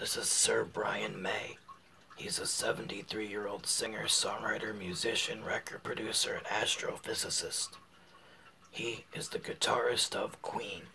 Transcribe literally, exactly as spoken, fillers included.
This is Sir Brian May. He's a seventy-three-year-old singer, songwriter, musician, record producer, and astrophysicist. He is the guitarist of Queen.